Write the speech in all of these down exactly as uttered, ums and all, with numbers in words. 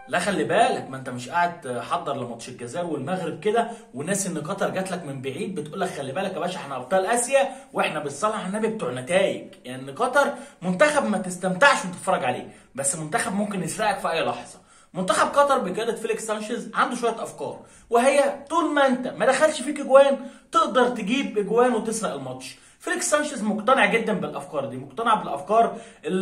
لا خلي بالك، ما انت مش قاعد تحضر لماتش الجزائر والمغرب كده وناس ان قطر جات لك من بعيد بتقول لك خلي بالك يا باشا احنا ابطال اسيا واحنا بالصلاه على النبي بتوع نتائج. يعني قطر منتخب ما تستمتعش وانت تتفرج عليه، بس منتخب ممكن يسرقك في اي لحظه. منتخب قطر بقياده فيليكس سانشيز عنده شويه افكار، وهي طول ما انت ما دخلش فيك اجوان تقدر تجيب اجوان وتسرق الماتش. فيليكس سانشيز مقتنع جدا بالافكار دي، مقتنع بالافكار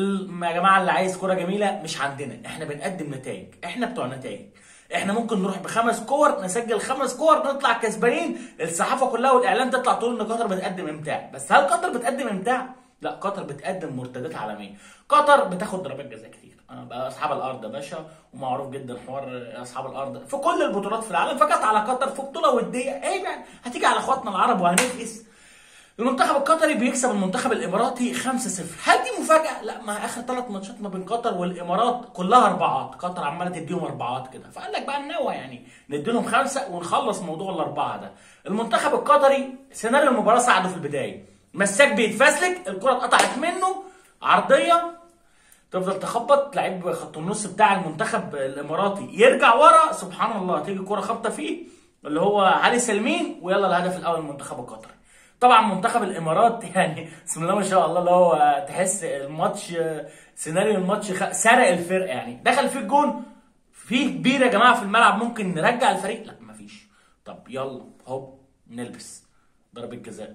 يا جماعه اللي عايز كوره جميله مش عندنا، احنا بنقدم نتائج، احنا بتوع نتائج. احنا ممكن نروح بخمس كور نسجل خمس كور نطلع كسبانين، الصحافه كلها والاعلام تطلع تقول ان قطر بتقدم امتاع. بس هل قطر بتقدم امتاع؟ لا، قطر بتقدم مرتدات عالميه. قطر بتاخد ضربات جزاء كتير، انا بقى اصحاب الارض يا باشا، ومعروف جدا حوار اصحاب الارض في كل البطولات في العالم، فجت على قطر في بطوله وديه ايه يعني هتيجي على اخواتنا العرب وهنفقس. المنتخب القطري بيكسب المنتخب الاماراتي خمسة صفر، هل دي مفاجاه؟ لا، ما اخر ثلاث ماتشات ما بين قطر والامارات كلها اربعات، قطر عماله تديهم اربعات كده، فقال لك بقى ننوع يعني ندي لهم خمسه ونخلص موضوع الاربعه ده. المنتخب القطري سيناريو المباراه ساعده في البدايه، مساك بيتفسلك الكره اتقطعت منه عرضيه، تفضل تخبط لعيب خط النص بتاع المنتخب الاماراتي يرجع ورا، سبحان الله تيجي كره خبطه فيه اللي هو علي سلمين، ويلا الهدف الاول المنتخب القطري. طبعا منتخب الامارات يعني بسم الله ما شاء الله اللي هو تحس الماتش سيناريو الماتش سرق الفرقه، يعني دخل في الجون في كبير يا جماعه في الملعب ممكن نرجع الفريق، لا مفيش. طب يلا هوب نلبس ضربه جزاء،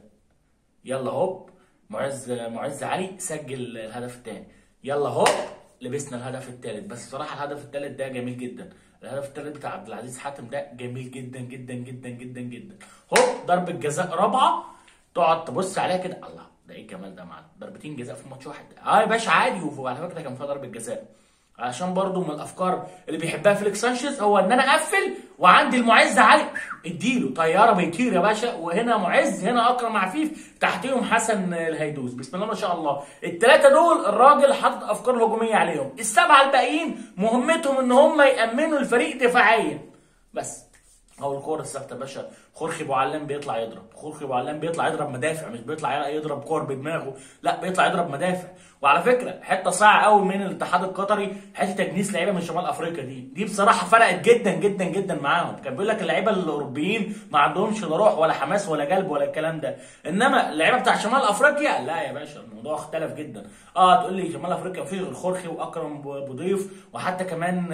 يلا هوب معز معز علي سجل الهدف الثاني، يلا هوب لبسنا الهدف الثالث. بس بصراحه الهدف الثالث ده جميل جدا، الهدف الثالث بتاع عبد العزيز حاتم ده جميل جدا جدا جدا جدا جدا. هوب ضربه جزاء رابعه تقعد تبص عليها كده، الله ده ايه الجمال ده يا معلم، ضربتين جزاء في ماتش واحد. اه يا باشا عادي، وعلى فكره كان فيها ضربه جزاء، عشان برضو من الافكار اللي بيحبها فيليكس سانشيز هو ان انا اقفل وعندي المعز علي اديله طياره بيطير يا باشا، وهنا معز هنا اكرم عفيف تحتيهم حسن الهيدوس، بسم الله ما شاء الله. الثلاثه دول الراجل حاطط افكار هجوميه عليهم، السبعه الباقيين مهمتهم ان هم يامنوا الفريق دفاعيا بس. اول الكوره الثابته يا باشا، خورخي ابو علام بيطلع يضرب، خورخي ابو علام بيطلع يضرب مدافع، مش بيطلع يضرب كور بدماغه، لا بيطلع يضرب مدافع. وعلى فكره حته صعبه قوي من الاتحاد القطري حته تجنيس لعيبه من شمال افريقيا دي، دي بصراحه فرقت جدا جدا جدا معاهم. كان بيقول لك اللعيبه الاوروبيين ما عندهمش لا روح ولا حماس ولا قلب ولا الكلام ده، انما اللعيبه بتاع شمال افريقيا لا يا باشا الموضوع اختلف جدا. اه تقول لي شمال افريقيا مفيش غير خورخي واكرم ابو ضيف وحتى كمان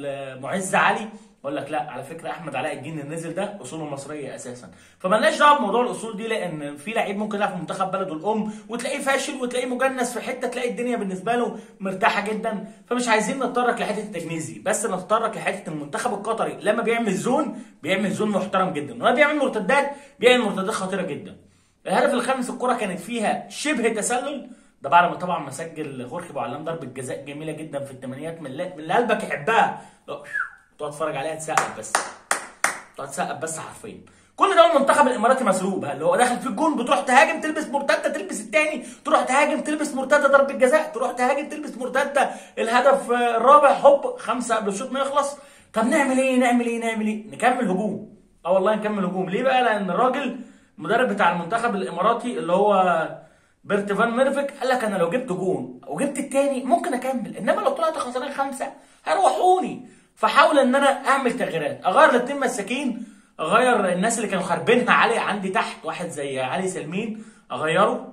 معز علي، اقول لك لا على فكره احمد علاء الدين اللي نزل ده اصوله مصريه اساسا، فمالناش دعوه بموضوع الاصول دي، لان في لعيب ممكن يلعب في منتخب بلده الام وتلاقيه فاشل وتلاقيه مجنس في حته تلاقي الدنيا بالنسبه له مرتاحه جدا، فمش عايزين نتطرق لحته التجنيس دي، بس نتطرق لحته المنتخب القطري لما بيعمل زون بيعمل زون محترم جدا، ولما بيعمل مرتدات بيعمل مرتدات خطيره جدا. الهدف الخامس الكره كانت فيها شبه تسلل، ده بعد ما طبعا ما سجل خورخي ابو علام ضربه جزاء جميله جدا في الثمانينات من اللي قلبك يحبها، تقعد تتفرج عليها تسقف بس، تقعد تسقف بس حرفيا. كل ده المنتخب الاماراتي مسروق بقى، اللي هو داخل في الجون بتروح تهاجم تلبس مرتده تلبس الثاني، تروح تهاجم تلبس مرتده ضربه جزاء، تروح تهاجم تلبس مرتده الهدف الرابع، هوب خمسه قبل الشوط ما يخلص. طب نعمل ايه نعمل ايه نعمل ايه؟ نكمل هجوم. اه والله نكمل هجوم. ليه بقى؟ لان الراجل المدرب بتاع المنتخب الاماراتي اللي هو بيرت فان ميرفيك قال لك انا لو جبت جون وجبت الثاني ممكن اكمل، انما لو طلعت خسران خمسه هيروحوني. فحاول ان انا اعمل تغييرات، اغير الاثنين مساكين، اغير الناس اللي كانوا خاربينها علي عندي تحت، واحد زي علي سلمين اغيره،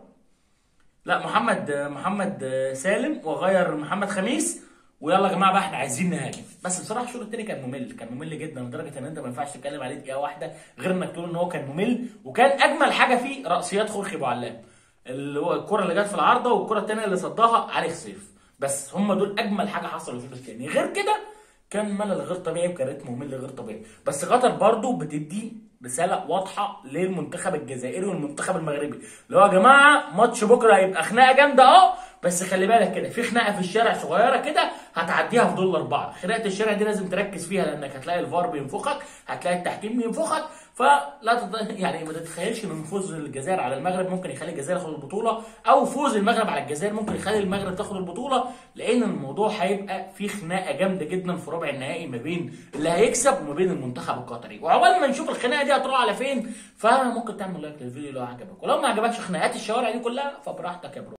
لا محمد محمد سالم، واغير محمد خميس، ويلا يا جماعه بقى احنا عايزين نهاجم. بس بصراحه الشوط الثاني كان ممل، كان ممل جدا لدرجه ان انت ما ينفعش تتكلم عليه دقيقه واحده غير انك تقول ان هو كان ممل. وكان اجمل حاجه فيه راسيات خورخي ابو علام، اللي هو الكره اللي جت في العارضه والكره الثانيه اللي صدها علي خسيف، بس هم دول اجمل حاجه حصلوا في الشوط الثاني. غير كده كان ملل غير طبيعي وكان رتم ممل غير طبيعي. بس قطر برضو بتدي رساله واضحه للمنتخب الجزائري والمنتخب المغربي، اللي هو يا جماعه ماتش بكره هيبقى خناقه جامده اه، بس خلي بالك كده في خناقه في الشارع صغيره كده هتعديها في دول اربعه، خناقه الشارع دي لازم تركز فيها لانك هتلاقي الفار بينفخك، هتلاقي التحكيم بينفخك، فلا تت... يعني ما تتخيلش ان فوز الجزائر على المغرب ممكن يخلي الجزائر تاخد البطوله، او فوز المغرب على الجزائر ممكن يخلي المغرب تاخد البطوله، لان الموضوع هيبقى في خناقه جامده جدا في ربع النهائي ما بين اللي هيكسب وما بين المنتخب القطري. وعقبال ما نشوف الخناقه دي هتروح على فين، فممكن تعمل لايك للفيديو لو عجبك، ولو ما عجبكش خناقات الشوارع دي كلها فبراحتك يا برو.